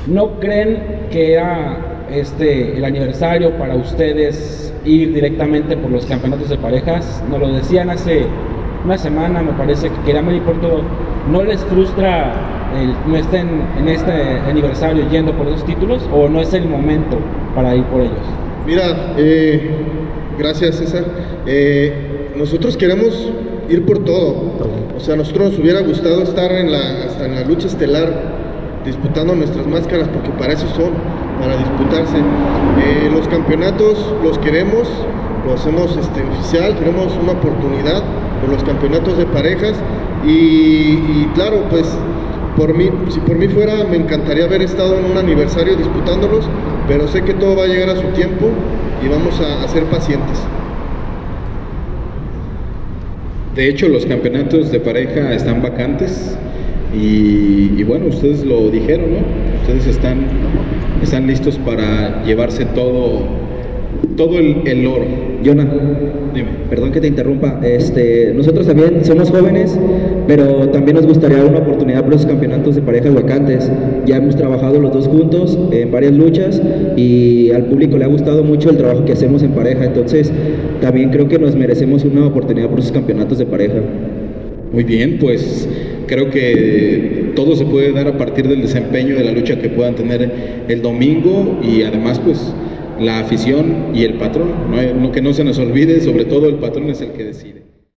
¿No creen que era el aniversario para ustedes ir directamente por los campeonatos de parejas? Nos lo decían hace una semana, me parece, que querían venir por todo. ¿No les frustra no estén en este aniversario yendo por esos títulos, o no es el momento para ir por ellos? Mira, gracias César. Nosotros queremos ir por todo. O sea, a nosotros nos hubiera gustado estar hasta en la lucha estelar disputando nuestras máscaras, porque para eso son, para disputarse. Los campeonatos los queremos, lo hacemos oficial, queremos una oportunidad por los campeonatos de parejas y claro, pues si por mí fuera, me encantaría haber estado en un aniversario disputándolos, pero sé que todo va a llegar a su tiempo y vamos a ser pacientes. De hecho, los campeonatos de pareja están vacantes y bueno, ustedes lo dijeron, ¿no? Ustedes están listos para llevarse todo el oro. Jonah, Dime. perdón que te interrumpa, nosotros también somos jóvenes, pero también nos gustaría una oportunidad por los campeonatos de parejas vacantes. Ya hemos trabajado los dos juntos en varias luchas y al público le ha gustado mucho el trabajo que hacemos en pareja, entonces también creo que nos merecemos una oportunidad por esos campeonatos de pareja. Muy bien, pues creo que todo se puede dar a partir del desempeño de la lucha que puedan tener el domingo y además pues la afición y el patrón, que no se nos olvide, sobre todo el patrón es el que decide.